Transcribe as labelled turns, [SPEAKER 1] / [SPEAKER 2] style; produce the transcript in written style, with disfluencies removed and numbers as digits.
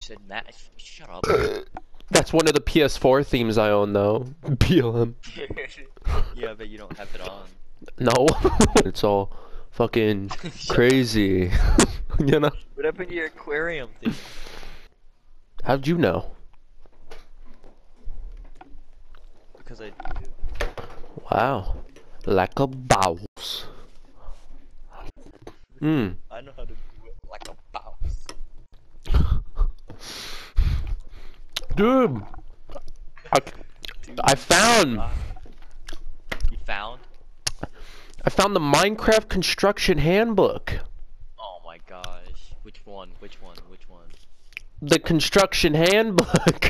[SPEAKER 1] said Matt. Shut up.
[SPEAKER 2] That's one of the PS4 themes I own, though. BLM.
[SPEAKER 1] Yeah, but you don't have it on.
[SPEAKER 2] No. It's all fucking crazy. You know?
[SPEAKER 1] What happened to your aquarium thing?
[SPEAKER 2] How'd you know?
[SPEAKER 1] Because I do.
[SPEAKER 2] Wow. Like a boss. Hmm.
[SPEAKER 1] I know how to do it like a boss.
[SPEAKER 2] Dude. I found.
[SPEAKER 1] You found?
[SPEAKER 2] I found the Minecraft Construction Handbook.
[SPEAKER 1] Oh my gosh. Which one? Which one? Which one?
[SPEAKER 2] The Construction Handbook.